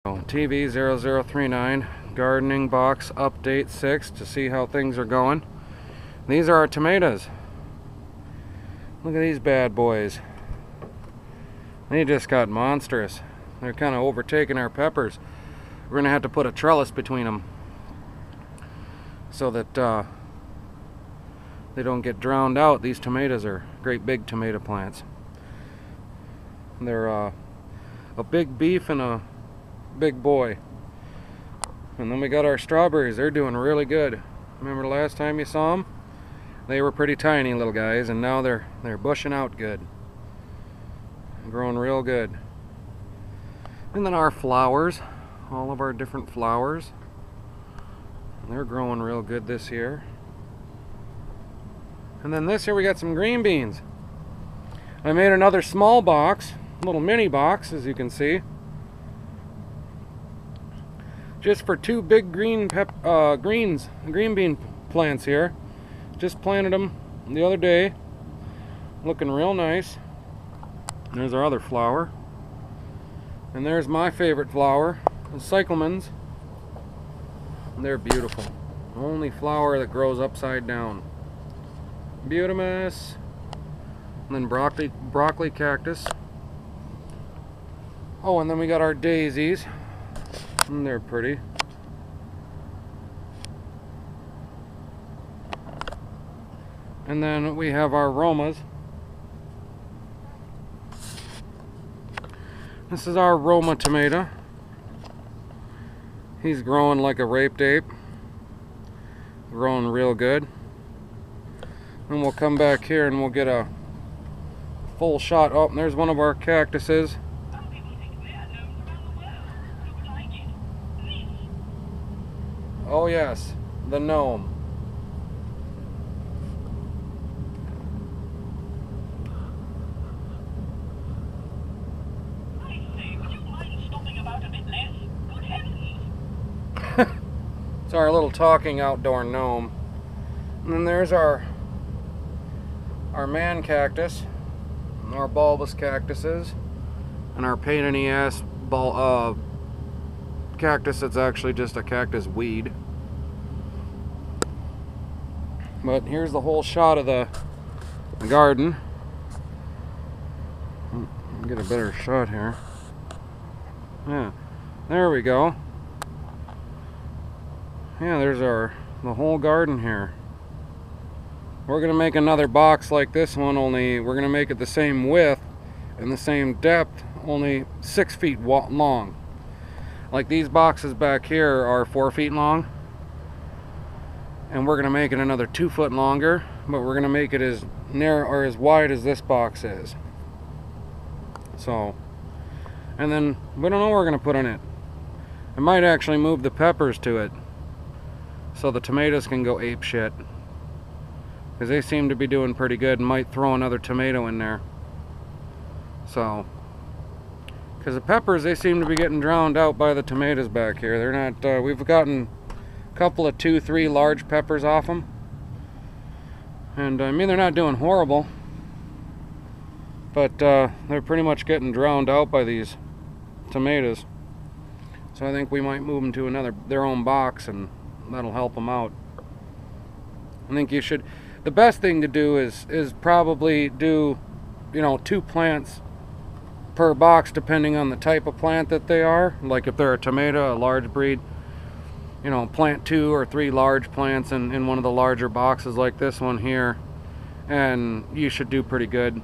TV0039 gardening box update 6 to see how things are going. These are our tomatoes. Look at these bad boys. They just got monstrous. They're kind of overtaking our peppers. We're gonna have to put a trellis between them so that they don't get drowned out. These tomatoes are great big tomato plants. They're a big beef and a big boy. And then we got our strawberries. They're doing really good. Remember the last time you saw them? They were pretty tiny little guys, and now they're bushing out good. Growing real good. And then our flowers, all of our different flowers. They're growing real good this year. And then this year we got some green beans. I made another small box, little mini box, as you can see, just for two big green bean plants here. Just planted them the other day, looking real nice. There's our other flower, and there's my favorite flower, the cyclamens. They're beautiful. Only flower that grows upside down. Beautimus. And then broccoli cactus. Oh, and then we got our daisies. And they're pretty. And then we have our Romas. This is our Roma tomato. He's growing like a raped ape. Growing real good. And we'll come back here and we'll get a full shot. Oh, and there's one of our cactuses. Oh yes, the gnome. It's our little talking outdoor gnome. And then there's our man cactus, and our bulbous cactuses, and our pain in the ass cactus that's actually just a cactus weed. But here's the whole shot of the garden. Get a better shot here. Yeah, there we go. Yeah, there's the whole garden here. We're gonna make another box like this one, only we're gonna make it the same width and the same depth, only 6 feet long. Like these boxes back here are 4 feet long, and we're gonna make it another 2 foot longer, but we're gonna make it as narrow or as wide as this box is. So, and then we don't know what we're gonna put in it. I might actually move the peppers to it, so the tomatoes can go ape shit, because they seem to be doing pretty good, and might throw another tomato in there. So, because the peppers, they seem to be getting drowned out by the tomatoes back here. They're not, we've gotten a couple of 2-3 large peppers off them, and I mean, they're not doing horrible, but they're pretty much getting drowned out by these tomatoes. So I think we might move them to their own box, and that'll help them out. I think you should, the best thing to do is probably do, you know, 2 plants per box, depending on the type of plant that they are. Like if they're a tomato, a large breed, you know, plant 2 or 3 large plants in one of the larger boxes like this one here, and you should do pretty good.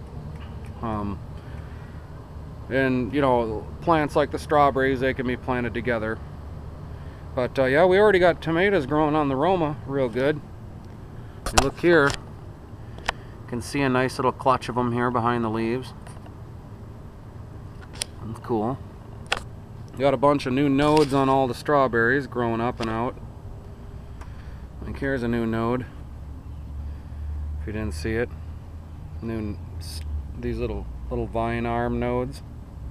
And you know, plants like the strawberries, they can be planted together. But yeah, we already got tomatoes growing on the Roma real good. You look here, you can see a nice little clutch of them here behind the leaves. That's cool. Got a bunch of new nodes on all the strawberries growing up and out. Like here's a new node, if you didn't see it. These little vine arm nodes.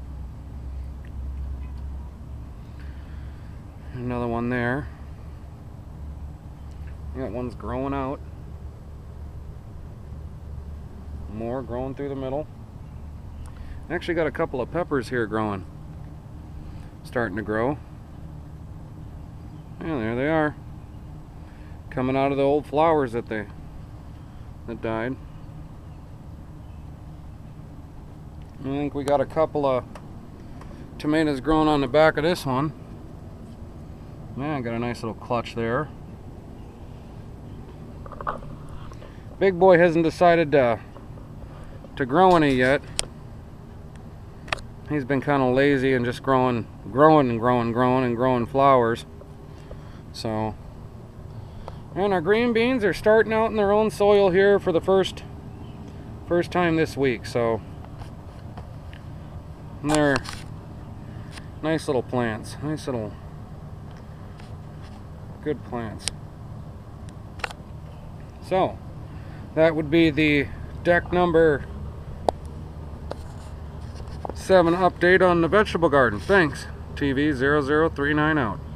Another one there. Got one's growing out. More growing through the middle. Actually got a couple of peppers here growing. starting to grow. And there they are, coming out of the old flowers that died. I think we got a couple of tomatoes growing on the back of this one. Yeah, got a nice little clutch there. Big boy hasn't decided to grow any yet. He's been kind of lazy and just growing flowers. So, and our green beans are starting out in their own soil here for the first time this week. So, and they're nice little plants, nice little good plants. So, that would be the deck number 7 update on the vegetable garden. Thanks. TV 0039 out.